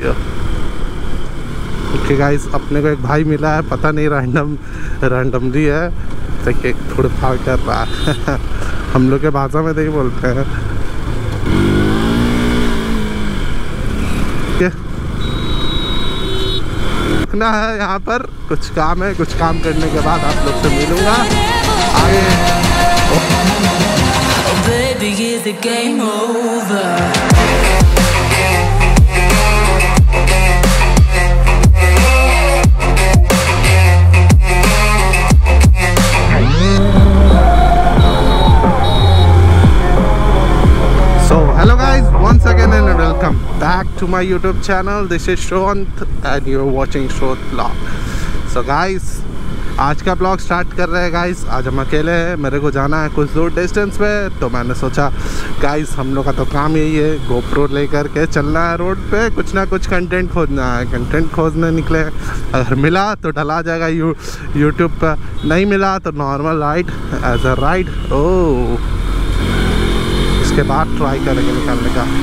Okay guys, अपने को एक भाई मिला है, पता नहीं रैंडमली है, देखिए थोड़ा भाव कर रहा है हम लोग के भाषा में नहीं बोलते हैं। रुकना है यहाँ पर, कुछ काम है, कुछ काम करने के बाद आप लोग से मिलूंगा आगे। Baby, is the game over? So hello guys, once again and welcome back to my YouTube channel. This is Shravant and you're watching Shravant Vlog. So guys, आज का ब्लॉग स्टार्ट कर रहे हैं गाइस। आज हम अकेले हैं, मेरे को जाना है कुछ दूर डिस्टेंस पे, तो मैंने सोचा गाइस हम लोग का तो काम यही है, गोप्रो लेकर के चलना है रोड पे, कुछ ना कुछ कंटेंट खोजना है। कंटेंट खोजने निकले, अगर मिला तो डला जाएगा यूट्यूब पर, नहीं मिला तो normal ride as a ride. Oh, इसके बाद ट्राई करेंगे निकालने का।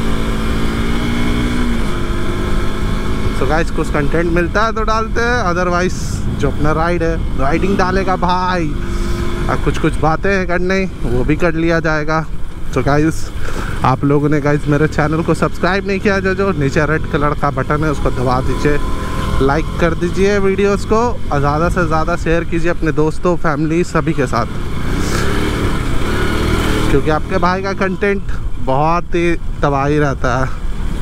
तो गाइस कुछ कंटेंट मिलता है तो डालते हैं, अदरवाइज जो अपना राइड है राइडिंग डालेगा भाई। और कुछ बातें हैं करने, वो भी कर लिया जाएगा। तो गाइस आप लोगों ने गाइस मेरे चैनल को सब्सक्राइब नहीं किया, जो नीचे रेड कलर का बटन है उसको दबा दीजिए, लाइक कर दीजिए वीडियोस को, और ज़्यादा से ज़्यादा शेयर कीजिए अपने दोस्तों, फैमिली सभी के साथ, क्योंकि आपके भाई का कंटेंट बहुत ही तबाही रहता है।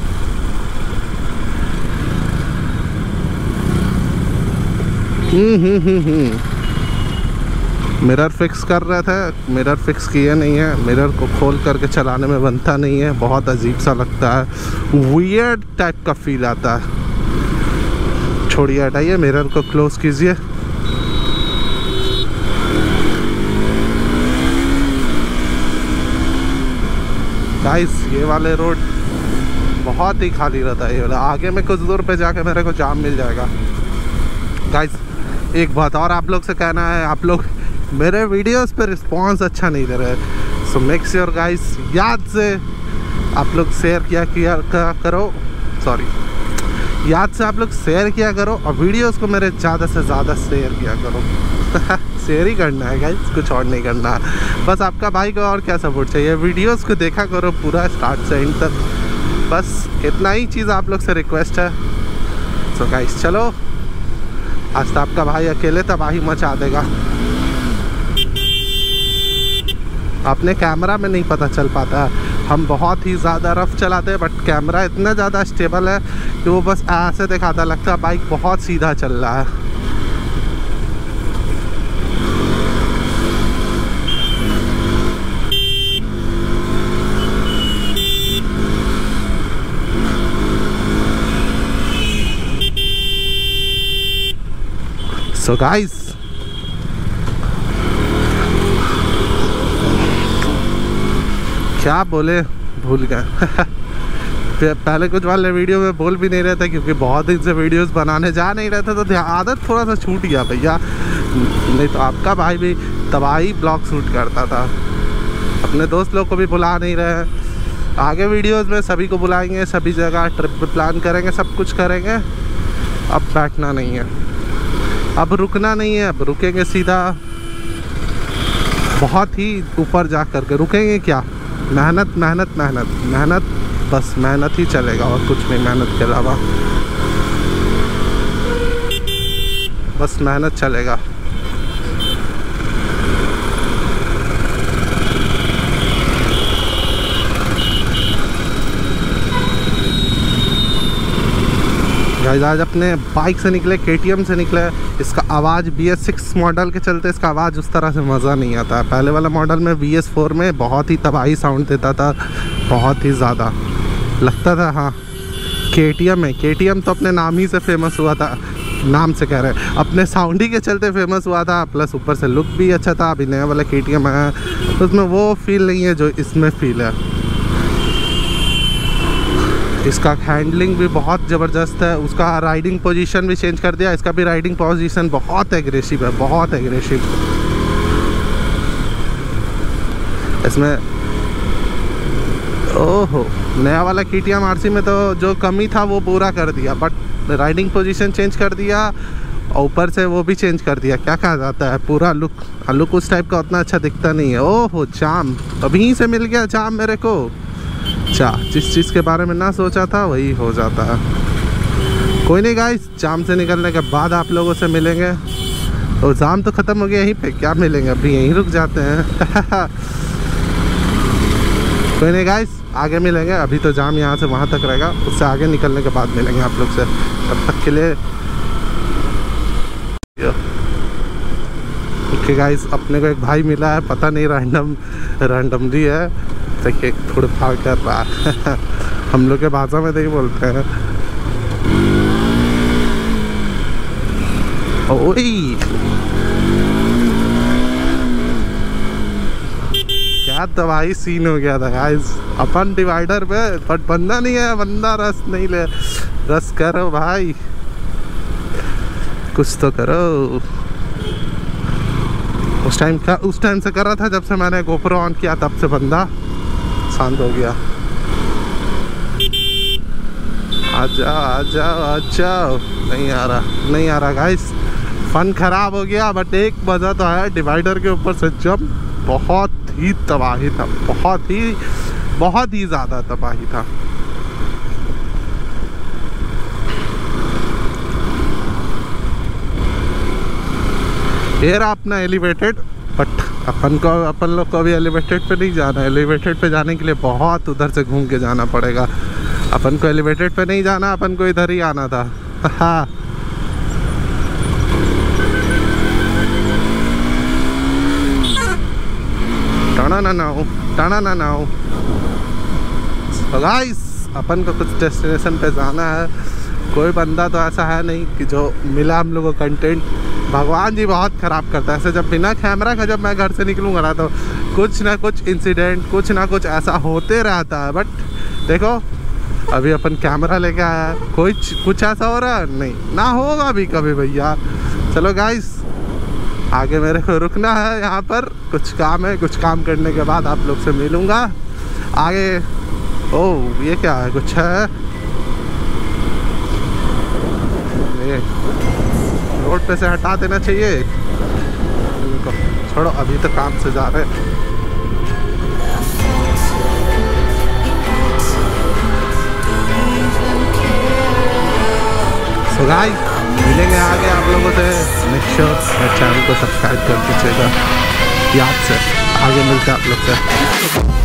मिरर फिक्स कर रहे थे, मिरर फिक्स किए नहीं है, मिरर को खोल करके चलाने में बनता नहीं है, बहुत अजीब सा लगता है, वियर्ड टाइप का फील आता है। छोड़िए, हटाइए, मिरर को क्लोज कीजिए। गाइस ये वाले रोड बहुत ही खाली रहता है, ये वाला। आगे में कुछ दूर पे जाके मेरे को जाम मिल जाएगा। गाइस एक बात और आप लोग से कहना है, आप लोग मेरे वीडियोस पे रिस्पांस अच्छा नहीं दे रहे, सो मेक श्योर गाइस, याद से आप लोग शेयर किया करो, सॉरी, याद से आप लोग शेयर किया करो, और वीडियोस को मेरे ज़्यादा से ज़्यादा शेयर किया करो शेयर ही करना है गाइस, कुछ और नहीं करना है। बस आपका भाई को और क्या सपोर्ट चाहिए, वीडियोस को देखा करो पूरा स्टार्ट से एंड तक, बस इतना ही चीज़ आप लोग से रिक्वेस्ट है। सो गाइस चलो, आज तो आपका भाई अकेले तबाही मचा देगा। अपने कैमरा में नहीं पता चल पाता है, हम बहुत ही ज़्यादा रफ चलाते हैं, बट कैमरा इतना ज़्यादा स्टेबल है कि वो बस ऐसे दिखाता, लगता है बाइक बहुत सीधा चल रहा है। सो गाइस क्या बोले, भूल गए पहले कुछ वाले वीडियो में बोल भी नहीं रहे थे, क्योंकि बहुत दिन से वीडियोस बनाने जा नहीं रहे थे, तो आदत थोड़ा सा छूट गया भैया, नहीं तो आपका भाई भी तबाही ब्लॉग शूट करता था। अपने दोस्त लोग को भी बुला नहीं रहे हैं, आगे वीडियोस में सभी को बुलाएंगे, सभी जगह ट्रिप पे प्लान करेंगे, सब कुछ करेंगे। अब बैठना नहीं है, अब रुकना नहीं है, अब रुकेंगे सीधा बहुत ही ऊपर जा करके। रुकेंगे क्या, मेहनत मेहनत मेहनत मेहनत, बस मेहनत ही चलेगा और कुछ नहीं, मेहनत के अलावा बस मेहनत चलेगा। गाइस आज अपने बाइक से निकले, KTM से निकले। इसका आवाज़ BS6 मॉडल के चलते इसका आवाज़ उस तरह से मज़ा नहीं आता है। पहले वाला मॉडल में BS4 में बहुत ही तबाही साउंड देता था, बहुत ही ज़्यादा लगता था। हाँ KTM है, KTM तो अपने नाम ही से फेमस हुआ था, नाम से कह रहे हैं, अपने साउंड ही के चलते फेमस हुआ था, प्लस ऊपर से लुक भी अच्छा था। अभी नया वाला KTM आया तो उसमें वो फील नहीं है जो इसमें फील है। इसका हैंडलिंग भी बहुत ज़बरदस्त है, उसका राइडिंग पोजीशन भी चेंज कर दिया, इसका भी राइडिंग पोजीशन बहुत एग्रेसिव है, बहुत एग्रेसिव। इसमें ओहो, नया वाला KTM RC में तो जो कमी था वो पूरा कर दिया, बट राइडिंग पोजीशन चेंज कर दिया और ऊपर से वो भी चेंज कर दिया। क्या कहा जाता है, पूरा लुक उस टाइप का उतना अच्छा दिखता नहीं है। ओहो जाम, अभी से मिल गया जाम मेरे को। जिस चीज़ के बारे में ना सोचा था वही हो जाता है। कोई नहीं गाइस, जाम से निकलने के बाद आप लोगों से मिलेंगे। तो जाम तो ख़त्म हो गया यहीं पे, क्या मिलेंगे, अभी यहीं रुक जाते हैं। कोई नहीं गाइस, आगे मिलेंगे। अभी तो जाम यहाँ से वहाँ तक रहेगा, उससे आगे निकलने के बाद मिलेंगे आप लोग से। तब तक के लिए ओके गाइस, अपने को एक भाई मिला है, पता नहीं रैंडमली है, देखिए थोड़े भाग कर रहा है। हम लोग के भाषा में तो ही बोलते हैं। ओए क्या तबाही सीन हो गया था गाइस। अपन डिवाइडर पे, बट बंदा नहीं है, बंदा रस नहीं ले। रस करो भाई, कुछ तो करो। उस टाइम से कर रहा था जब से मैंने GoPro ऑन किया, तब से बंदा शांत हो गया। आ जाओ। नहीं आ रहा गाइस, फन खराब हो गया। बट एक मज़ा तो आया, डिवाइडर के ऊपर से जब बहुत ही तबाही था, बहुत ही ज़्यादा तबाही था। ये रहा अपना एलिवेटेड, बट अपन लोग को अभी एलिवेटेड पे नहीं जाना है। एलिवेटेड पे जाने के लिए बहुत उधर से घूम के जाना पड़ेगा। अपन को एलिवेटेड पे नहीं जाना, अपन को इधर ही आना था। हाँ टाना ना हो। So guys, अपन को कुछ डेस्टिनेशन पे जाना है। कोई बंदा तो ऐसा है नहीं कि जो मिला हम लोग को कंटेंट। भगवान जी बहुत ख़राब करता है ऐसे। जब बिना कैमरा का जब मैं घर से निकलूँगा ना, तो कुछ ना कुछ इंसिडेंट, कुछ ना कुछ ऐसा होते रहता है। बट देखो, अभी अपन कैमरा लेके आया है, कुछ ऐसा हो रहा है नहीं, ना होगा भी कभी भैया। चलो गाइस, आगे मेरे को रुकना है यहाँ पर, कुछ काम है। कुछ काम करने के बाद आप लोग से मिलूँगा आगे। ओह ये क्या है, कुछ है ये रोड पे से हटा देना चाहिए इनको। छोड़ो, अभी तो काम से जा रहे हैं। सो गाइस, मिलेंगे आगे आप लोगों से। मेक श्योर मेरे चैनल को सब्सक्राइब कर दीजिएगा याद से। आगे मिलते हैं आप लोग से।